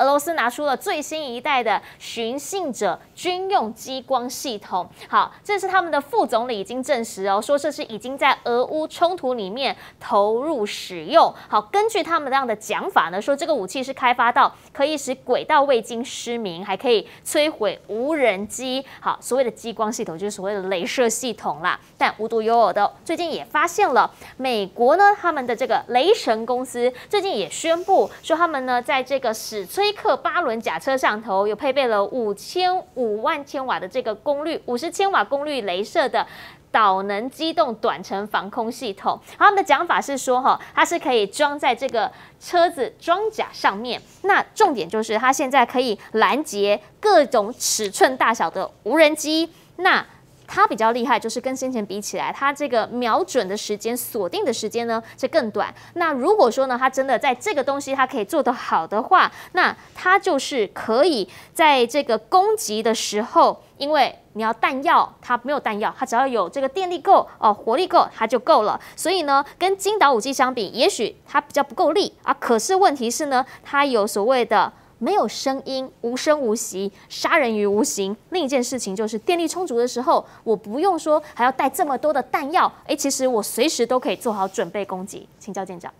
俄罗斯拿出了最新一代的寻衅者军用激光系统。好，这是他们的副总理已经证实哦，说这是已经在俄乌冲突里面投入使用。好，根据他们这样的讲法呢，说这个武器是开发到可以使轨道卫星失明，还可以摧毁无人机。好，所谓的激光系统就是所谓的雷射系统啦。但无独有偶的，最近也发现了美国呢，他们的这个雷神公司最近也宣布说，他们呢在这个史崔克8轮甲车上头有配备了5万千瓦的这个功率，50千瓦功率雷射的导能机动短程防空系统。他们的讲法是说，它是可以装在这个车子装甲上面。那重点就是它现在可以拦截各种尺寸大小的无人机。那它比较厉害，就是跟先前比起来，它这个瞄准的时间、锁定的时间呢是更短。那如果说呢，它真的在这个东西它可以做得好的话，那它就是可以在这个攻击的时候，因为你要弹药，它没有弹药，它只要有这个电力够活力够，它就够了。所以呢，跟精导武器相比，也许它比较不够力啊。可是问题是呢，它有所谓的没有声音，无声无息，杀人于无形。另一件事情就是电力充足的时候，我不用说还要带这么多的弹药，其实我随时都可以做好准备攻击。请教舰长。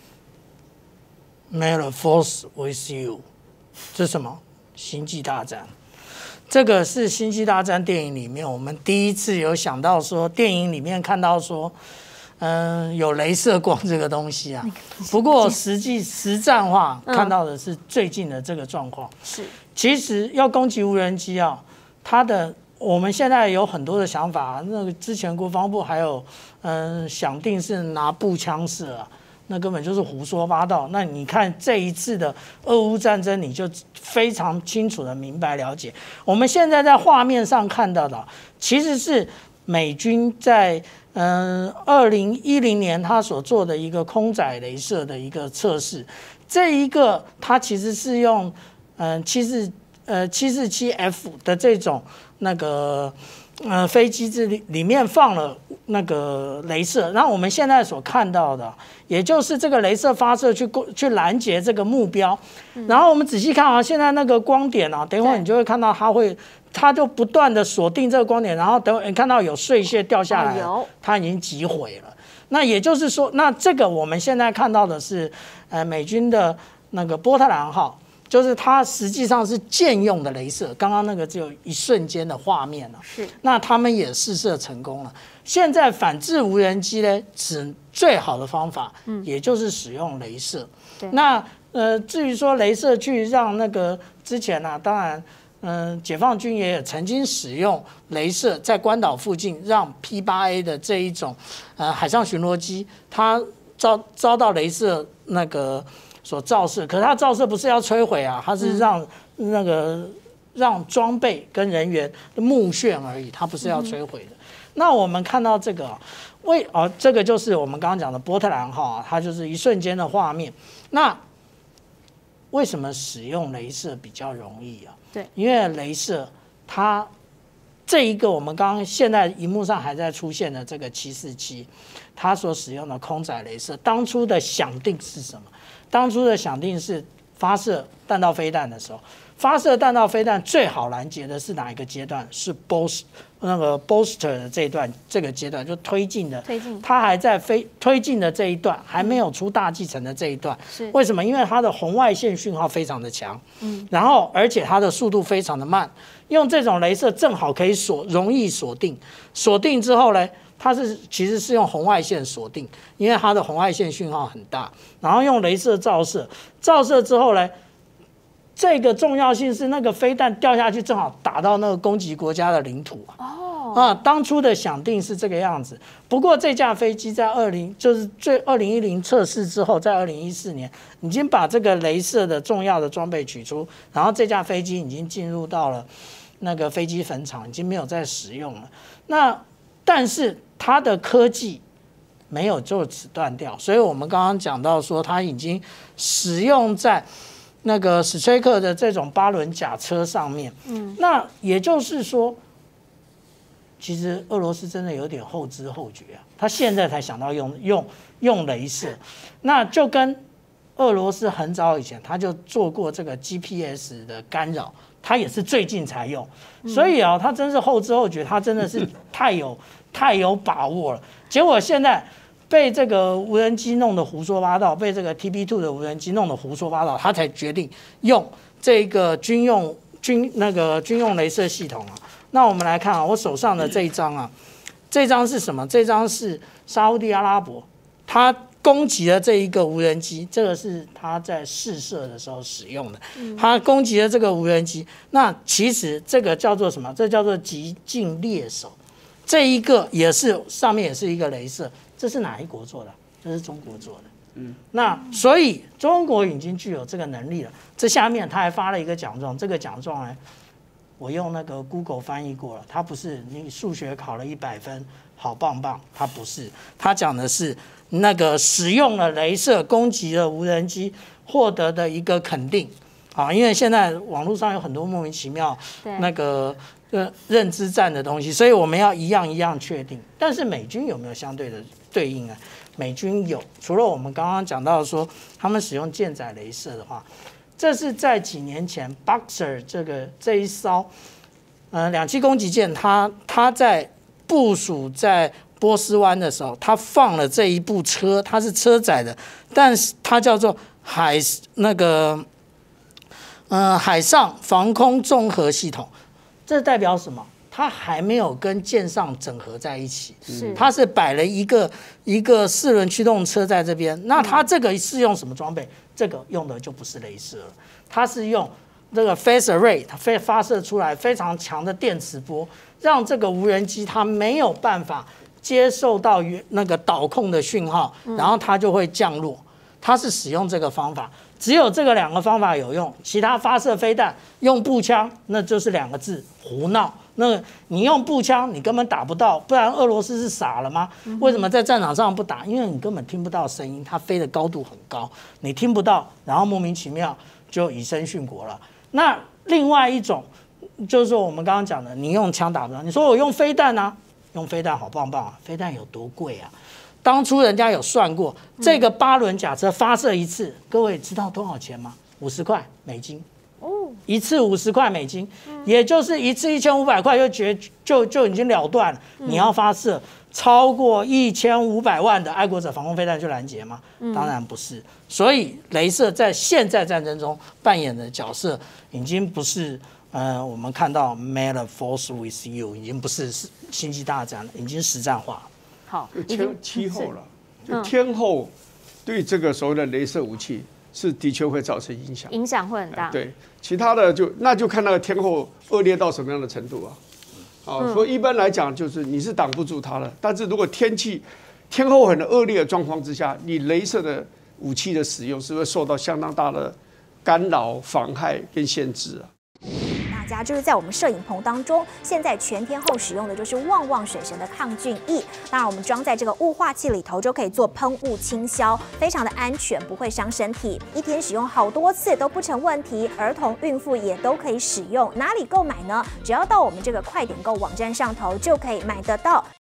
May the force with you， 这是什么？星际大战。这个是星际大战电影里面我们第一次有想到说，电影里面看到说。有雷射光这个东西啊，不过实战化看到的是最近的这个状况。 是， 其实要攻击无人机啊，我们现在有很多的想法。那个之前国防部还有想定是拿步枪射啊，那根本就是胡说八道。那你看这一次的俄乌战争，你就非常清楚的明白了解。我们现在在画面上看到的，其实是美军在2010年他所做的一个空载雷射的一个测试，这一个它其实是用747F 的这种那个飞机里面放了那个雷射，然后我们现在所看到的，也就是这个雷射发射去拦截这个目标，然后我们仔细看啊，现在那个光点啊，等一会儿你就会看到它就不断的锁定这个光点，然后等会你看到有碎屑掉下来，它已经击毁了。那也就是说，那这个我们现在看到的是美军的那个波特兰号。就是它实际上是舰用的雷射，刚刚那个只有一瞬间的画面了。 是， 那他们也试射成功了。现在反制无人机呢，最好的方法，也就是使用雷射。那至于说雷射去让那个之前啊，当然，解放军也曾经使用雷射在关岛附近，让 P8A 的这一种海上巡逻机，它遭到雷射那个。所照射，可是它照射不是要摧毁啊，它是让装备跟人员目眩而已，它不是要摧毁的。那我们看到这个，这个就是我们刚刚讲的波特兰号啊，它就是一瞬间的画面。那为什么使用雷射比较容易啊？ 对， 因为雷射它这一个我们刚刚现在荧幕上还在出现的这个747，它所使用的空载雷射，当初的想定是什么？当初的想定是发射弹道飞弹的时候，发射弹道飞弹最好拦截的是哪一个阶段？是 booster 的这个阶段，就推进的，它还在推进的这一段，还没有出大气层的这一段。 是为什么？因为它的红外线讯号非常的强，然后而且它的速度非常的慢，用这种雷射正好可以容易锁定，锁定之后呢？它其实是用红外线锁定，因为它的红外线讯号很大，然后用雷射照射，照射之后呢，这个重要性是那个飞弹掉下去正好打到那个攻击国家的领土当初的想定是这个样子。不过这架飞机在2010测试之后，在2014年已经把这个雷射的重要的装备取出，然后这架飞机已经进入到了那个飞机坟场，已经没有再使用了。但是它的科技没有就此断掉，所以我们刚刚讲到说，它已经使用在那个史崔克的这种8轮甲车上面。那也就是说，其实俄罗斯真的有点后知后觉啊，他现在才想到用雷射，那就跟俄罗斯很早以前他就做过这个 GPS 的干扰，他也是最近才用，所以啊，他真是后知后觉，他真的是太有把握了。结果现在被这个无人机弄得胡说八道，被这个 TB2 的无人机弄得胡说八道，他才决定用这个军用雷射系统啊。那我们来看啊，我手上的这一张啊，这张是什么？这张是沙烏地阿拉伯，它攻击了这一个无人机，这个是他在试射的时候使用的。他攻击了这个无人机，那其实这个叫做什么？这叫做极近猎手。这一个也是上面也是一个雷射，这是哪一国做的？这是中国做的。那所以中国已经具有这个能力了。这下面他还发了一个奖状，这个奖状呢，我用那个 Google 翻译过了，它不是你数学考了100分，好棒棒，它不是，它讲的是那个使用了雷射攻击了无人机获得的一个肯定啊，因为现在网络上有很多莫名其妙那个认知战的东西，所以我们要一样一样确定。但是美军有没有相对的对应啊？美军有，除了我们刚刚讲到说他们使用舰载雷射的话，这是在几年前 Boxer 这一艘2栖攻击舰，它在部署在波斯湾的时候，它放了这一部车，它是车载的，但是它叫做海上防空综合系统。这代表什么？它还没有跟舰上整合在一起，它是摆了一个4轮驱动车在这边。那它这个是用什么装备？这个用的就不是雷射了，它是用这个 phase array， 它发射出来非常强的电磁波，让这个无人机它没有办法接受到那个导控的讯号，然后它就会降落。它是使用这个方法，只有这个2个方法有用，其他发射飞弹用步枪，那就是2个字：胡闹。那你用步枪，你根本打不到，不然俄罗斯是傻了吗？为什么在战场上不打？因为你根本听不到声音，它飞的高度很高，你听不到，然后莫名其妙就以身殉国了。那另外一种就是说我们刚刚讲的，你用枪打不到，你说我用飞弹啊，用飞弹好棒棒啊，飞弹有多贵啊？当初人家有算过，这个8轮甲车发射一次，各位知道多少钱吗？50块美金。一次50块美金，也就是一次1500块就已经了断了。你要发射超过1500万的爱国者防空飞弹去拦截吗？当然不是。所以雷射在现在战争中扮演的角色，已经不是我们看到 May the Force with you， 已经不是星际大战了，已经实战化了。 好， 气候了，就天候对这个所谓的雷射武器。是的确会造成影响， 影响会很大。对， 其他的就看那个天候恶劣到什么样的程度啊。所以一般来讲，就是你是挡不住它了。但是如果天候很恶劣的状况之下，你雷射的武器的使用是会受到相当大的干扰、妨害跟限制啊。 大家就是在我们摄影棚当中，现在全天候使用的就是旺旺水神的抗菌液。当然，我们装在这个雾化器里头，就可以做喷雾清消，非常的安全，不会伤身体。一天使用好多次都不成问题，儿童、孕妇也都可以使用。哪里购买呢？只要到我们这个快点购网站上头就可以买得到。